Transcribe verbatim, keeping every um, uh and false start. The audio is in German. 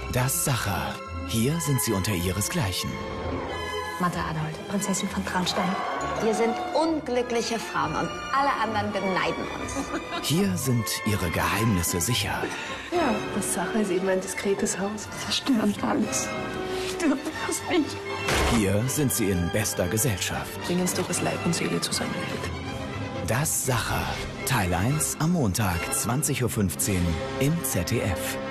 Das Sacher. Hier sind sie unter ihresgleichen. Mata Arnold, Prinzessin von Traunstein. Wir sind unglückliche Frauen und alle anderen beneiden uns. Hier sind ihre Geheimnisse sicher. Ja, das Sacher ist eben ein diskretes Haus. Zerstören alles. Stirbt das nicht. Hier sind sie in bester Gesellschaft. Bring uns doch was Leib und Seele zusammenhält. Das Sacher. Teil eins am Montag, zwanzig Uhr fünfzehn im Z D F.